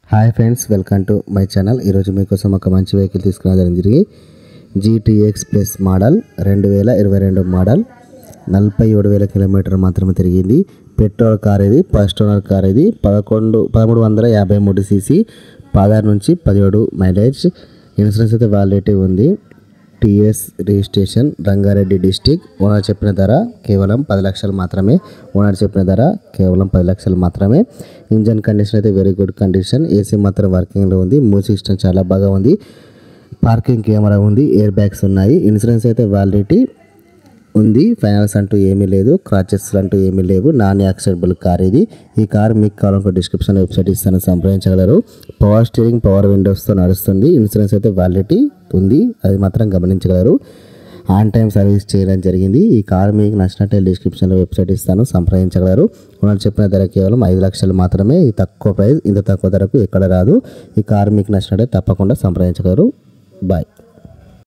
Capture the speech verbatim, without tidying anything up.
Hi friends, welcome to my channel. ఈరోజు మీకోసం ఒక మంచి వెహికల్ తీసుకురావడం జరిగింది. జీటీఎక్స్ ప్లస్ మోడల్ రెండు వేల ఇరవై రెండు మోడల్ నలభై ఏడు వేల కిలోమీటర్ మాత్రమే తిరిగింది. పెట్రోల్ కార్ ఇది, ఫస్ట్ ఓనర్ కార్ ఇది. పదకొండు పదమూడు వందల యాభై మూడు సీసీ, పదహారు నుంచి పదిహేడు మైలేజ్. ఇన్సూరెన్స్ అయితే వ్యాలిడిటీ ఉంది. TS registration, Rangareddy district. Owner చెప్పిన ధర కేవలం పది లక్షలు మాత్రమే. ఓనర్ చెప్పిన ధర కేవలం పది లక్షలు మాత్రమే. ఇంజన్ కండిషన్ అయితే వెరీ గుడ్ కండిషన్. ఏసీ మాత్రం వర్కింగ్లో ఉంది. మ్యూజిక్ సిస్టమ్ చాలా బాగా ఉంది. పార్కింగ్ కెమెరా ఉంది. ఎయిర్ బ్యాగ్స్ ఉన్నాయి. ఇన్సూరెన్స్ అయితే వ్యాలిడిటీ ఉంది. ఫైనాన్స్ అంటూ ఏమీ లేదు. క్రాచెస్ అంటూ ఏమీ లేవు. నాన్ యాక్సెప్టబుల్ కార్ ఇది. ఈ కార్ మీకు కావాలనుకో డిస్క్రిప్షన్లో వెబ్సైట్ ఇస్తాను, సంప్రదించగలరు. పవర్ స్టీరింగ్, పవర్ విండోస్తో నడుస్తుంది. ఇన్సూరెన్స్ అయితే వ్యాలిడిటీ ఉంది, అది మాత్రం గమనించగలరు. ఆన్ టైం సర్వీస్ చేయడం జరిగింది. ఈ కార్ మీకు నచ్చినట్టే డిస్క్రిప్షన్లో వెబ్సైట్ ఇస్తాను, సంప్రదించగలరు. ఓనర్ చెప్పిన ధర కేవలం ఐదు లక్షలు మాత్రమే. ఇది తక్కువ ప్రైస్, ఇంత తక్కువ ధరకు ఎక్కడ రాదు. ఈ కార్ మీకు నచ్చినట్టే తప్పకుండా సంప్రదించగలరు. బాయ్.